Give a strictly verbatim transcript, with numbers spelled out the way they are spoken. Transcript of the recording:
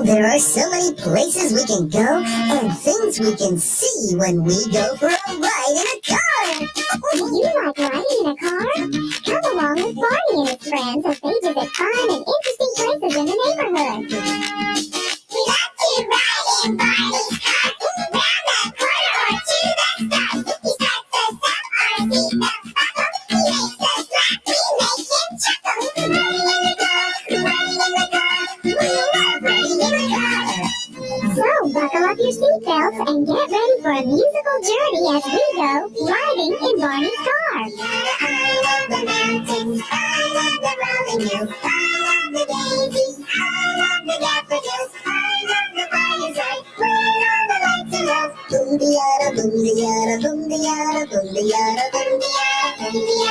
Oh, there are so many places we can go and things we can see when we go for a ride in a car. Do you like riding in a car? Come along with Barney and his friends as they visit fun and interesting places in the neighborhood. We love to ride in Barney's car, round the corner or to the stars. He starts us up our seat belts buckle. He makes us laugh, we make him chuckle. Riding in the car, riding in the car, we love riding in the car. So buckle up your seatbelts and get ready for a musical journey as we go riding in Barney's car. I love the mountains, I love the rolling hills, I love the daisies, I love the daffodils, I love the fireside where all the lights are low. Boom-de-yada, boom-de-yada, boom-de-yada, boom-de-yada, boom-de-yada, Boom-de-yada, boom-de-yada.